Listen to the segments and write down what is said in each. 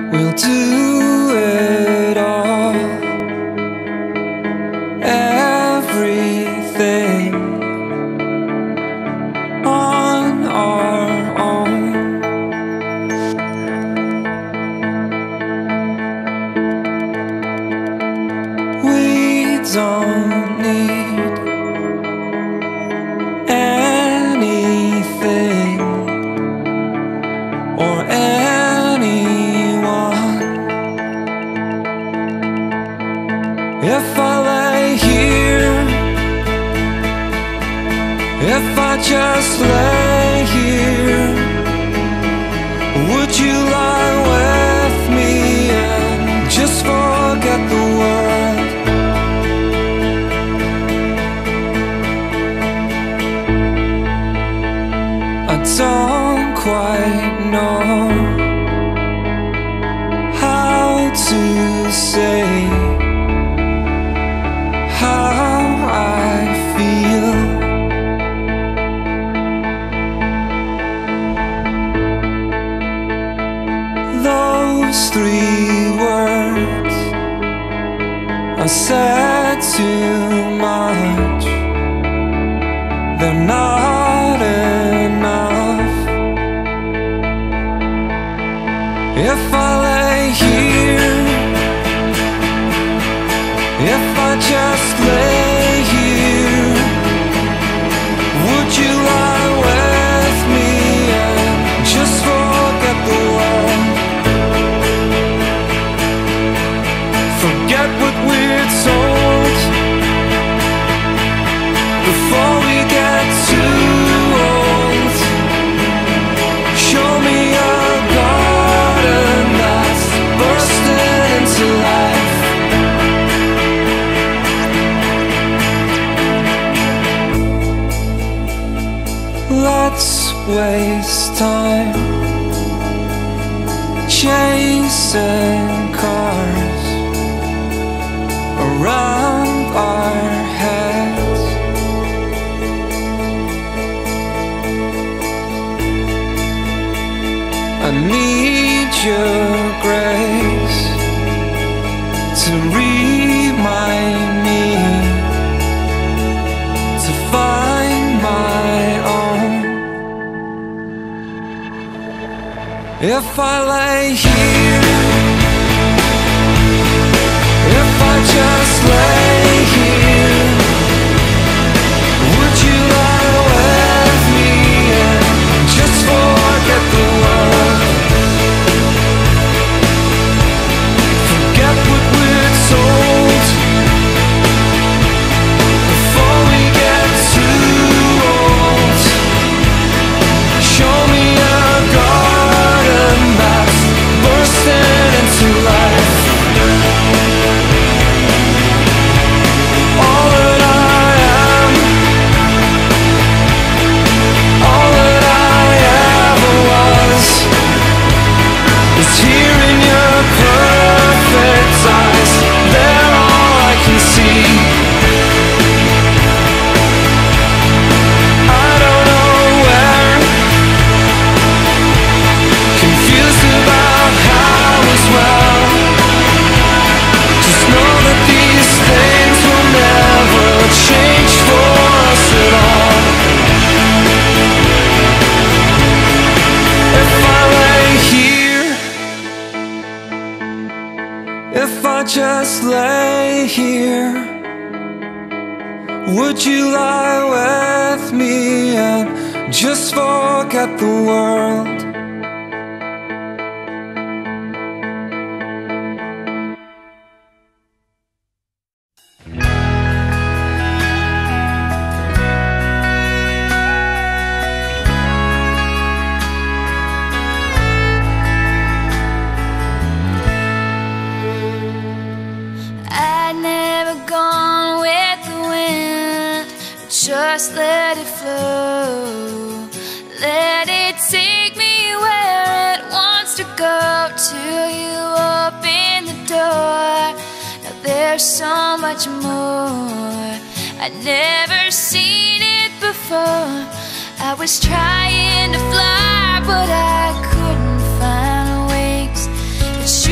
We'll do it all, everything on our own. We don't need anything or anyone. If I lay here, if I just lay here, would you lie with me and just forget the world? I don't quite know how to say how I feel. Those 3 words I said too much. They're not enough. If I lay here, if I just lay here, would you lie with me and just forget the world? Forget what we're told before we get too old. Show me a garden that's bursting into life. Let's waste time chasing cars around our heads. I need your grace to remind me to find my own. If I lay here, if I just lay here, would you lie with me and just forget the world? Forget what we're told before we get too old. Show me a garden that's bursting into life. All that I am, all that I ever was, is here in your perfect eyes. They're all I can see. I don't know where, confused about how as well. Just know that these things will never change for us at all. If I lay here, if I just lay here, would you lie with me and just forget the world? I'd never gone with the wind, just let it flow. Let it take me where it wants to go, till you open the door. Now there's so much more I'd never seen it before. I was trying to fly, but I couldn't find wings. It's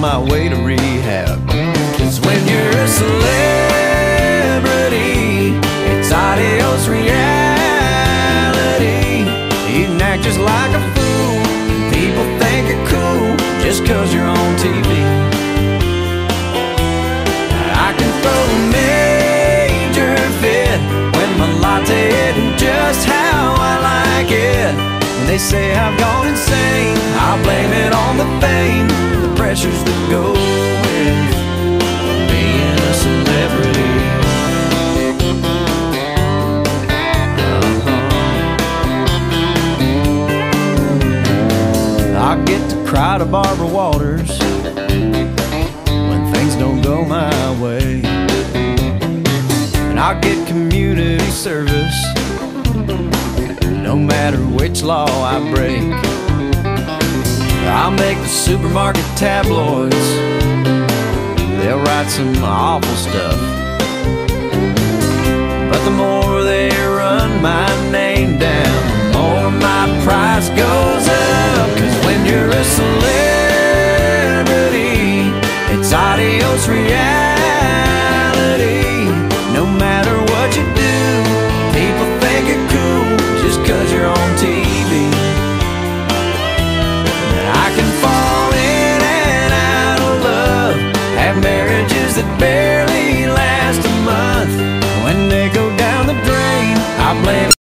my way to rehab. 'Cause when you're a celebrity, it's adios reality. You can act just like a fool, people think you're cool just 'cause you're on TV. I can throw a major fit when my latte isn't just how I like it. When they say I've gone insane, I blame it on the fame, the pressures that go with being a celebrity. I get to cry to Barbara Walters when things don't go my way, and I get community service no matter which law I break. I'll make the supermarket tabloids, they'll write some awful stuff, but the more they run my